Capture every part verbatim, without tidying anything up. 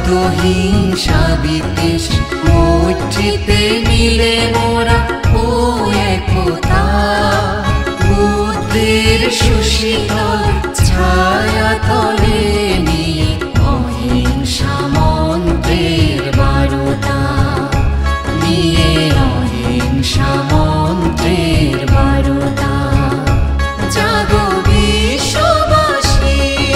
হিংসা বিদ্বেষ মৈত্রীতে মিলে মোরা ও একতা। বুদ্ধির সুশীতল ছায়া তলে নিয়ে অহিংসা মন্ত্রের বারতা, নিয়ে অহিংসা মন্ত্রের বারতা। জাগো বিশ্ববাসী,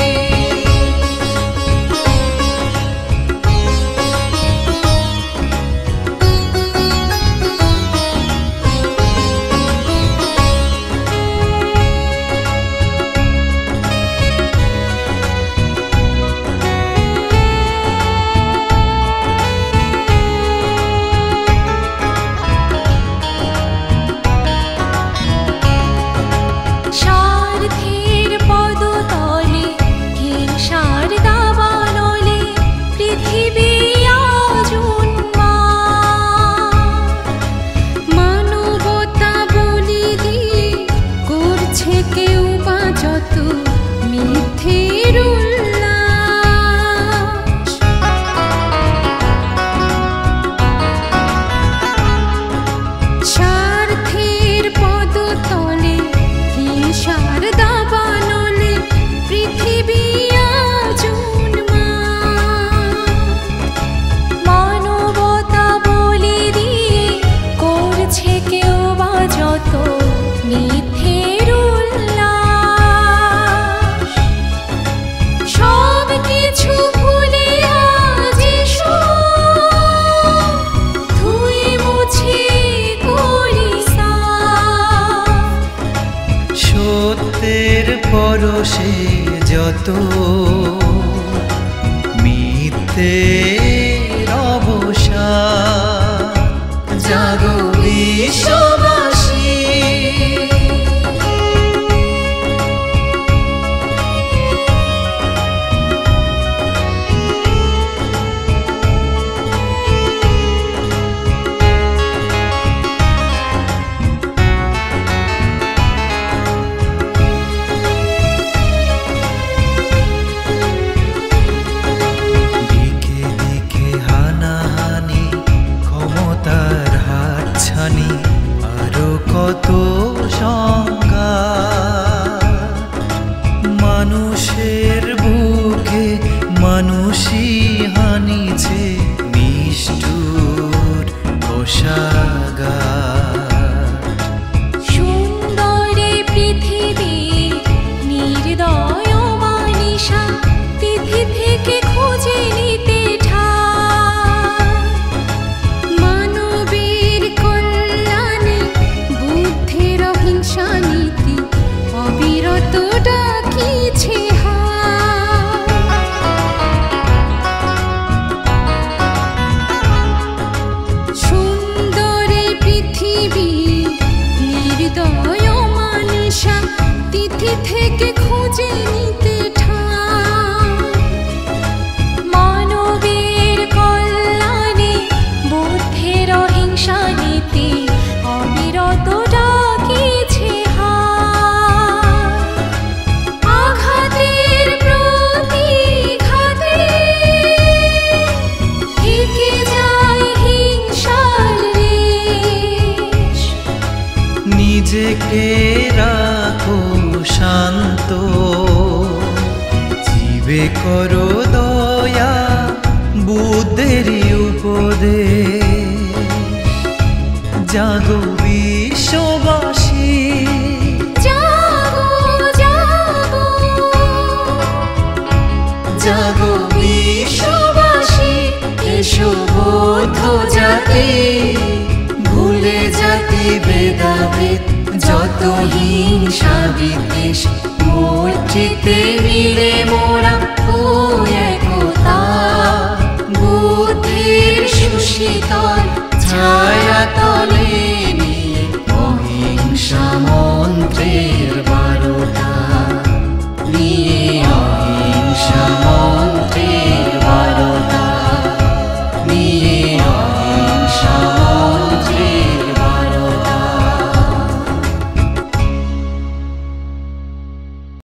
সত্যের পরশে যত মিথ্যের অবসান। জাগো বিশ্ববাসী, কত সংঘাত মানুষের বুকে মানুষই হানিছে নিষ্ঠুর কোষাগার। সুন্দরে পৃথিবী নির্দয় মানিসা তিথি থেকে খুঁজে নিতে থেকে খুঁজে নিতে মানবের কল্যাণে বুদ্ধের অহিংসা নীতি অবিরত ডাকিছে আঘাতের প্রতিঘাতে থেকে যায় হিংসার রেশ। নিজেকে রাখো শান্ত, জীবে করো দয়া বুদ্ধের উপদেশ। জাগো